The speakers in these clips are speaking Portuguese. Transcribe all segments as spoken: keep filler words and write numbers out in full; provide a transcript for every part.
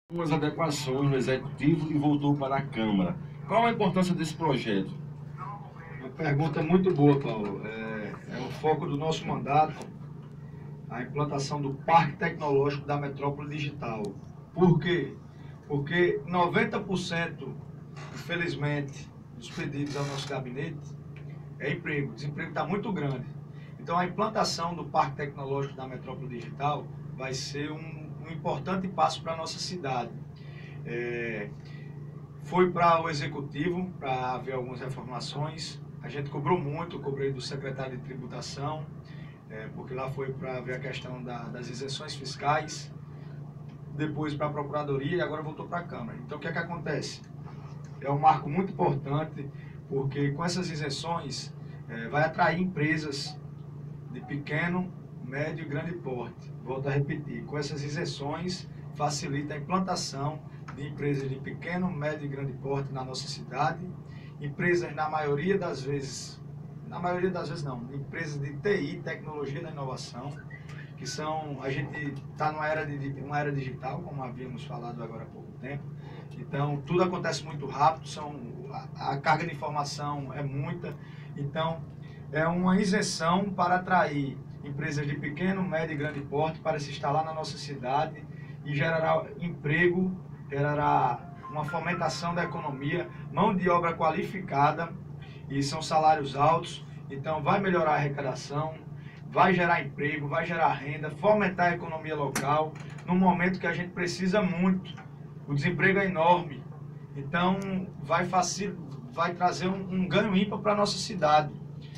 Algumas adequações no Executivo e voltou para a Câmara. Qual a importância desse projeto? Uma pergunta muito boa, Paulo. É, é o foco do nosso mandato, a implantação do Parque Tecnológico da Metrópole Digital. Por quê? Porque noventa por cento, infelizmente, dos pedidos ao nosso gabinete é emprego. O desemprego está muito grande. Então, a implantação do Parque Tecnológico da Metrópole Digital vai ser um, um importante passo para a nossa cidade. É, foi para o Executivo, para haver algumas reformulações. A gente cobrou muito, cobrei do secretário de Tributação, é, porque lá foi para ver a questão da, das isenções fiscais, depois para a Procuradoria e agora voltou para a Câmara. Então, o que é que acontece? É um marco muito importante, porque com essas isenções é, vai atrair empresas de pequeno, médio e grande porte. Volto a repetir, com essas isenções facilita a implantação de empresas de pequeno, médio e grande porte na nossa cidade, empresas na maioria das vezes, na maioria das vezes não, empresas de T I, tecnologia da inovação, que são, a gente está numa era, de, uma era digital, como havíamos falado agora há pouco tempo, então tudo acontece muito rápido, são, a, a carga de informação é muita, então é uma isenção para atrair empresas de pequeno, médio e grande porte para se instalar na nossa cidade e gerará emprego, gerará uma fomentação da economia, mão de obra qualificada e são salários altos, então vai melhorar a arrecadação, vai gerar emprego, vai gerar renda, fomentar a economia local, num momento que a gente precisa muito. O desemprego é enorme, então vai, facil, vai trazer um, um ganho ímpar para a nossa cidade.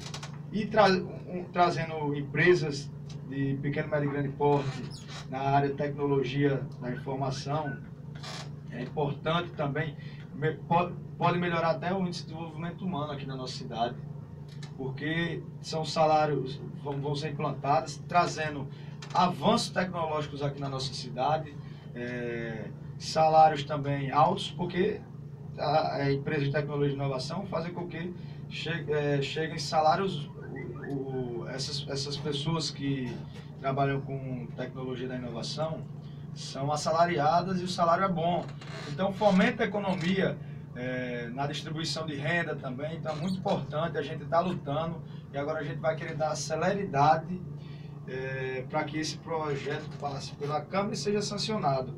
E tra um, trazendo empresas de pequeno, médio e grande porte na área de tecnologia da informação, é importante também, me, pode, pode melhorar até o índice de desenvolvimento humano aqui na nossa cidade, porque são salários, vão, vão ser implantados, trazendo avanços tecnológicos aqui na nossa cidade, é, salários também altos, porque a, a empresa de tecnologia e inovação fazem com que chegue, é, cheguem salários. O, essas, essas pessoas que trabalham com tecnologia da inovação são assalariadas e o salário é bom. Então fomenta a economia é, na distribuição de renda também, então é muito importante, a gente está lutando e agora a gente vai querer dar celeridade é, para que esse projeto passe pela Câmara e seja sancionado.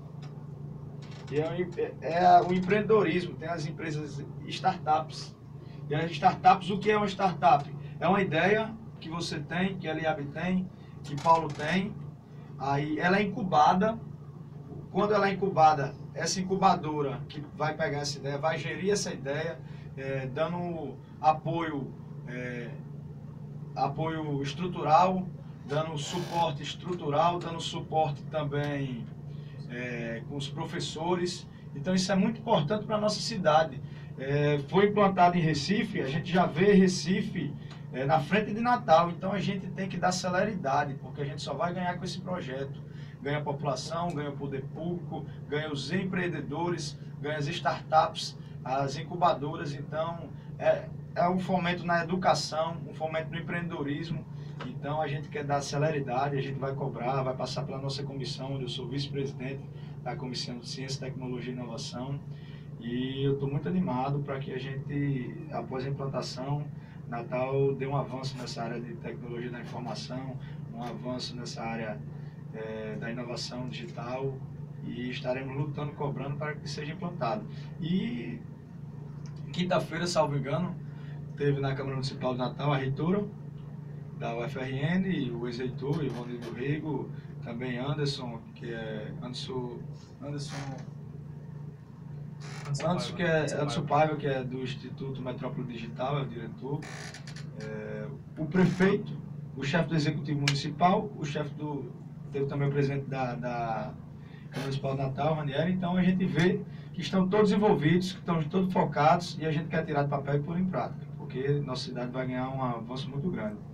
E é, é o empreendedorismo, tem as empresas startups. E as startups, o que é uma startup? É uma ideia que você tem, que a Eliabe tem, que Paulo tem, aí ela é incubada. Quando ela é incubada, essa incubadora que vai pegar essa ideia, vai gerir essa ideia, é, dando apoio, é, apoio estrutural, dando suporte estrutural, dando suporte também é, com os professores. Então isso é muito importante para a nossa cidade. É, foi implantado em Recife, a gente já vê Recife é, na frente de Natal, então a gente tem que dar celeridade, porque a gente só vai ganhar com esse projeto. Ganha a população, ganha o poder público, ganha os empreendedores, ganha as startups, as incubadoras, então é, é um fomento na educação, um fomento no empreendedorismo, então a gente quer dar celeridade, a gente vai cobrar, vai passar pela nossa comissão, onde eu sou vice-presidente da Comissão de Ciência, Tecnologia e Inovação, e eu estou muito animado para que a gente, após a implantação, Natal dê um avanço nessa área de tecnologia da informação, um avanço nessa área é, da inovação digital e estaremos lutando, cobrando para que seja implantado. E quinta-feira, salvo engano, teve na Câmara Municipal de Natal a reitora da U F R N, o ex-reitor, Ivone do Rego, também Anderson, que é Anderson... Anderson Anderson, que é, Anderson Paiva, que é do Instituto Metrópole Digital, é o diretor, é, o prefeito, o chefe do Executivo Municipal, o chefe do... teve também o presidente da, da Câmara Municipal de Natal, Ranieri, então a gente vê que estão todos envolvidos, que estão todos focados e a gente quer tirar de papel e pôr em prática, porque nossa cidade vai ganhar um avanço muito grande.